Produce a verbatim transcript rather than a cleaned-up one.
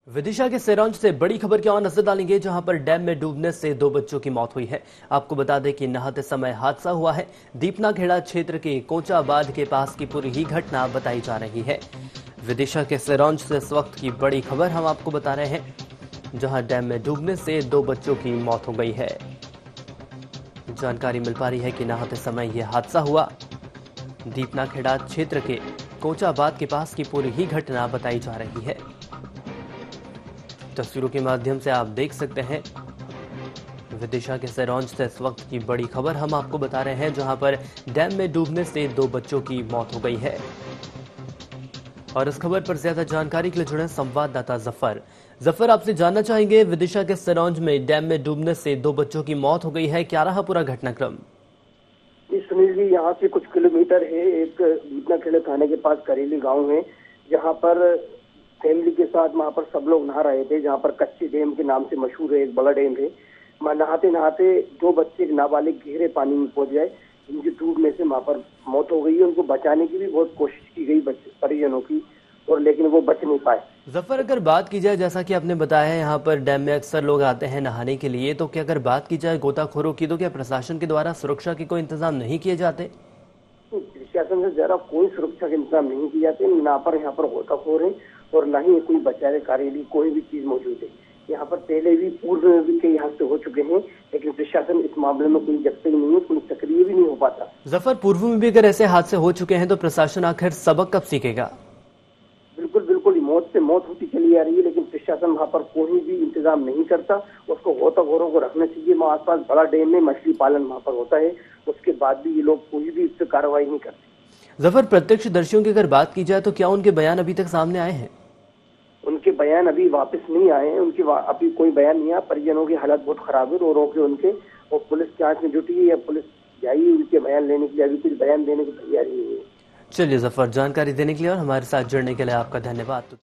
विदिशा के सिरोंज से बड़ी खबर की ओर नजर डालेंगे, जहां पर डैम में डूबने से दो बच्चों की मौत हुई है। आपको बता दें कि नहाते समय हादसा हुआ है। दीपना खेड़ा क्षेत्र के कोचाबाद के पास की पूरी ही घटना बताई जा रही है। विदिशा के सिरोंज से इस वक्त की बड़ी खबर हम आपको बता रहे हैं, जहां डैम में डूबने से दो बच्चों की मौत हो गई है। जानकारी मिल पा रही है कि नहाते समय यह हादसा हुआ। दीपना खेड़ा क्षेत्र के कोचाबाद के पास की पूरी ही घटना बताई जा रही है। तस्वीरों के माध्यम से आप देख सकते हैं विदिशा के सिरोंज से इस वक्त की बड़ी खबर हम आपको बता रहे हैं, जहां पर डैम में डूबने से दो बच्चों की मौत हो गई है। और इस खबर पर ज्यादा जानकारी के लिए जुड़े संवाददाता जफर जफर आपसे जानना चाहेंगे, विदिशा के सिरोंज में डैम में डूबने से दो बच्चों की मौत हो गई है, क्या रहा पूरा घटनाक्रम? सुनील जी, यहाँ से कुछ किलोमीटर है, एक दीपना खेड़ा थाने के पास करेली गांव है, जहाँ पर फैमिली के साथ वहाँ पर सब लोग नहा रहे थे। जहाँ पर कच्ची डैम के नाम से मशहूर है, एक बड़ा डैम है। वहाँ नहाते नहाते दो बच्चे नाबालिग गहरे पानी में पहुंच गए, जिनकी डूबने से वहाँ पर मौत हो गई है। उनको बचाने की भी बहुत कोशिश की गई बच्चे परिजनों की, और लेकिन वो बच नहीं पाए। जफर, अगर बात की जाए, जैसा कि आपने बताया है, यहाँ पर डैम में अक्सर लोग आते हैं नहाने के लिए, तो क्या अगर बात की जाए गोताखोरों की, तो क्या प्रशासन के द्वारा सुरक्षा के कोई इंतजाम नहीं किए जाते? प्रशासन से जरा कोई सुरक्षा के इंतजाम नहीं किए जाते। ना पर यहाँ पर गोताखोर है और ना ही कोई बचाने कार्य लिए कोई भी चीज मौजूद है। यहाँ पर पहले भी पूर्व में भी कई हादसे हो चुके हैं, लेकिन प्रशासन इस मामले में कोई जगते ही नहीं है, कोई सक्रिय भी नहीं हो पाता। जफर, पूर्व में भी अगर ऐसे हादसे हो चुके हैं तो प्रशासन आखिर सबक कब सीखेगा? बिल्कुल बिल्कुल, मौत से मौत होती चली आ रही है, लेकिन प्रशासन वहाँ पर कोई भी इंतजाम नहीं करता। उसको गोताखोरों को रखना चाहिए। वहाँ आसपास बड़ा डैम में मछली पालन वहाँ पर होता है, उसके बाद भी ये लोग कोई भी इस पर कार्रवाई नहीं करते। जफर, प्रत्यक्षदर्शियों की अगर बात की जाए तो क्या उनके बयान अभी तक सामने आए हैं? उनके बयान अभी वापस नहीं आए हैं। उनके अभी कोई बयान नहीं आया। परिजनों की हालत बहुत खराब है, रो रो के उनके, और पुलिस जांच में जुटी है या पुलिस आई उनके बयान लेने के लिए, अभी कुछ बयान देने की तैयारी नहीं है। चलिए जफर, जानकारी देने के लिए और हमारे साथ जुड़ने के लिए आपका धन्यवाद।